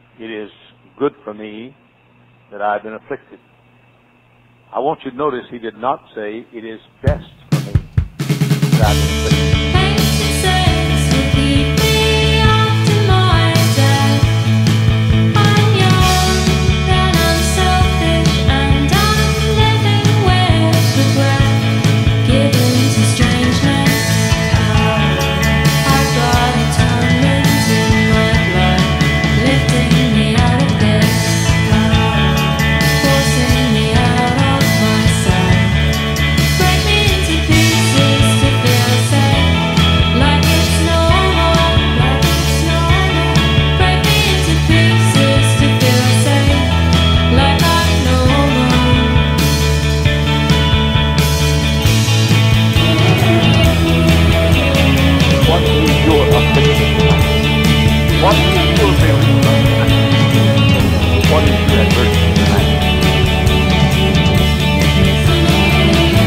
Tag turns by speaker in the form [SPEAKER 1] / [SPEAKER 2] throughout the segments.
[SPEAKER 1] it is good for me that I've been afflicted. I want you to notice he did not say it is best for me that I've been afflicted. What is your feeling tonight? What is your adversity tonight?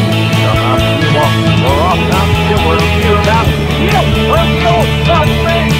[SPEAKER 1] Come out, you walk, or off, now, you will feel down, you will feel something.